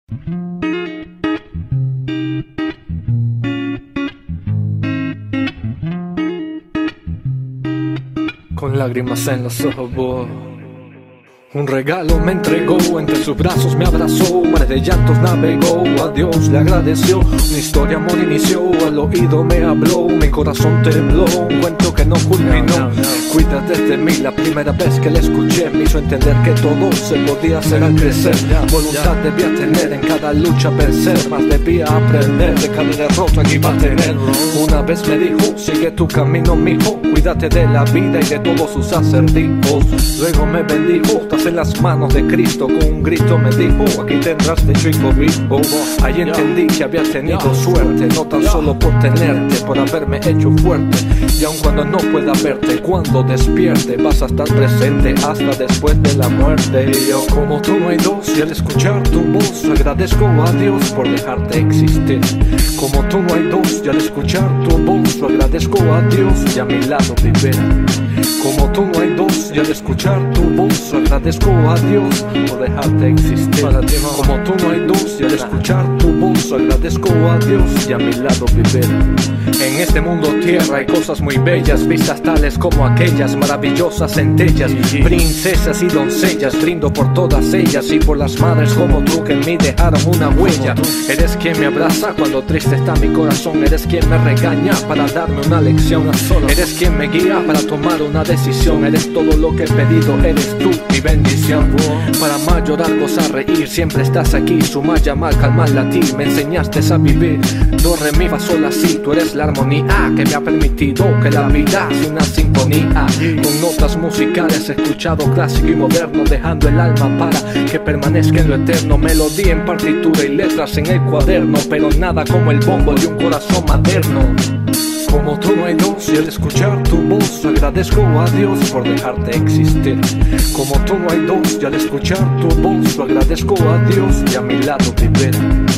Con lágrimas en los ojos, boy. Un regalo me entregó, entre sus brazos me abrazó, mares de llantos navegó, a Dios le agradeció. Una historia amor inició, al oído me habló, mi corazón tembló, un cuento que no culminó. Cuídate de mí, la primera vez que le escuché me hizo entender que todo se podía hacer al crecer. Voluntad debía tener, en cada lucha vencer, más debía aprender, de cada derrota que iba a tener. Una vez me dijo, sigue tu camino mijo, cuídate de la vida y de todos sus acertijos. Luego me bendijo, estás en las manos de Cristo, con un grito me dijo, aquí tendrás techo y cobijo. Ahí entendí que había tenido suerte, no tan solo por tenerte, por haberme hecho fuerte. Y aun cuando no pueda verte, cuando despierte, vas a estar presente hasta después de la muerte. Y yo, como tú no hay dos, y al escuchar tu voz agradezco a Dios por dejarte existir. Como tú no hay dos, y al escuchar tu voz agradezco a Dios y a mi lado vivir. Como tú no hay dos, y al escuchar tu voz agradezco a Dios por dejarte existir. Como tú no hay dos, y al escuchar tu voz agradezco a Dios y a mi lado vivir. En este mundo tierra hay cosas muy bellas, vistas tales como aquellas maravillosas centellas, princesas y doncellas. Brindo por todas ellas y por las madres como tú que en mí dejaron una huella. Eres quien me abraza cuando triste está mi corazón, eres quien me regaña para darme una lección. Eres quien me guía para tomar una decisión, eres todo lo que he pedido, eres tú mi bendición. Para amar, llorar, gozar, reír, siempre estás aquí. Sumar, llamar, calmar, latir, me enseñaste a vivir. Do, re, mi, fa, sol, la, si, tú eres la armonía que me ha permitido que la vida sea una sinfonía. Con notas musicales, escuchado clásico y moderno, dejando el alma para que permanezca en lo eterno. Melodía en partitura y letras en el cuaderno, pero nada como el bombo de un corazón materno. Como tú no hay dos, y al escuchar tu voz agradezco a Dios por dejarte existir. Como tú no hay dos, y al escuchar tu voz agradezco a Dios y a mi lado vivir.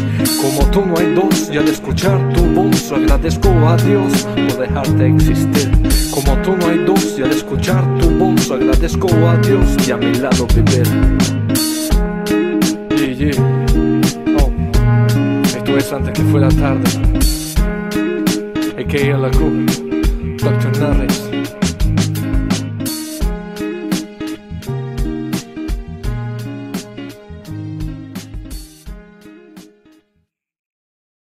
Como tú no hay dos, y al escuchar tu voz agradezco a Dios por dejarte existir. Como tú no hay dos, y al escuchar tu voz agradezco a Dios y a mi lado vivir. Esto es antes que fuera tarde. A.K.A. La Cruz, Dr. Narres.